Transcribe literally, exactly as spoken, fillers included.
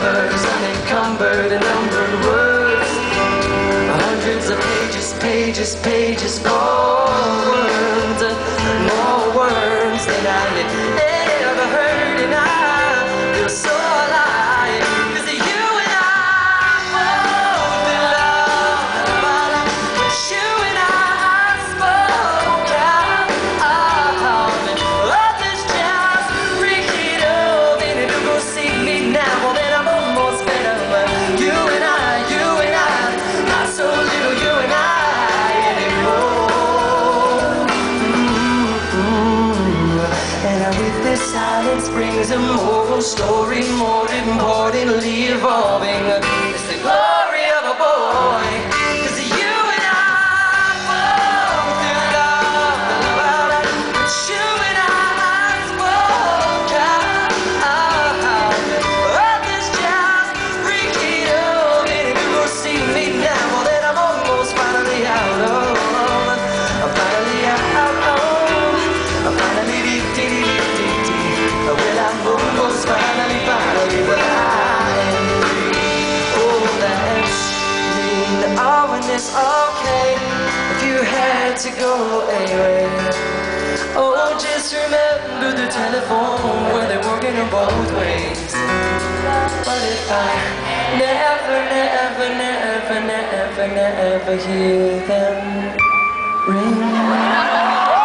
numbered, cause unencumbered and numbered words. Hundreds of pages, pages, pages, more words, more words than I had ever heard, and I feel so alive, cause of you and I both in love, but you and I spoke out, and love is just freaking out, and if you go see me now, well then I'm almost better, but you and I, you and I, not so little you and I anymore. Mm-hmm. And with this silence brings a moral story, more importantly evolving. It's the glory of a boy. 'Cause you and I both in love, but you and I spoke out. Love is just freaking out, and if you go see me now, well then I'm almost finally out of. I'm finally out of. I'm finally deep, deep, deep, deep, deep. Well, I'm almost finally, finally, but I am free. Oh, that's mean. Oh, and it's okay if you had to go away. Oh, just remember the telephone where they're working in both ways. But if I never, never, never, never, never hear them ring.